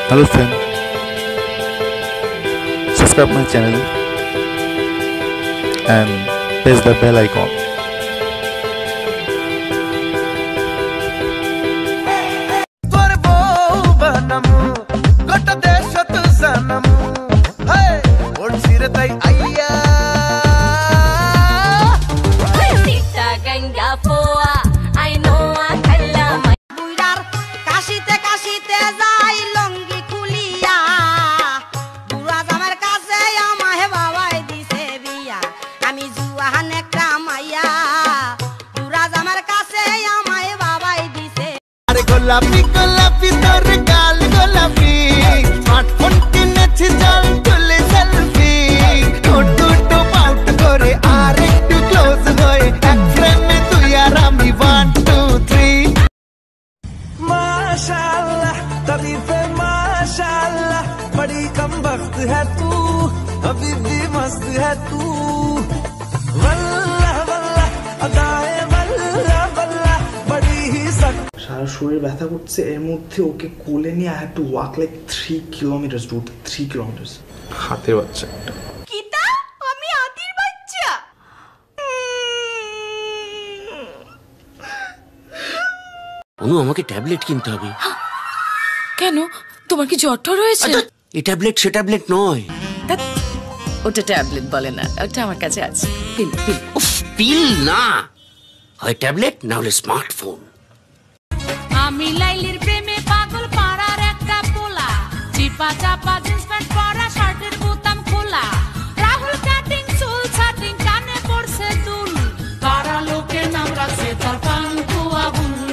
Hello friend, subscribe my channel and press the bell icon. গোলাপি গোলাপি তোর গাল গোলাপি স্মার্টফোন কিনেছি জল তুলে সেলফি ঠোঁট পাউট করে আর একটু ক্লোজ হয়ে এক ফ্রেমে তুই আর আমি 1 2 3 माशाअल्लाह तारीफे माशाअल्लाह बड़ी कम वक्त है तू अभी भी मस्त है तू वल्लाह वल्लाह अदाए वल्लाह वल्लाह बड़ी ही সারা শরীর ব্যথা করছে এর মধ্যে ওকে কোলে নিয়ে I have to walk like 3 kilometers dude 3 kilometers হাতের বাচ্চা কিতা আমি হাতির বাচ্চা অনু আমাকে ট্যাবলেট কিনতে হবে কেন তোমার কি জ্বর টর হয়েছে এই ট্যাবলেট সে ট্যাবলেট নয় ওটা ট্যাবলেট বলে না ওটা আমার কাছে আছে পিল পিল উফ পিল না হয় ট্যাবলেট না হলে স্মার্টফোন আমি লাইলির প্রেমে পাগল পাড়ার একটা পোলা চিপা চাপা জিন্স প্যান্ট পরা শার্টের বোতাম খোলা রাহুল কাটিং চুল ছাটিং কানে পড়ছে দুল পাড়া লোকের নাম রাখছে তার পাঙ্কু আবুল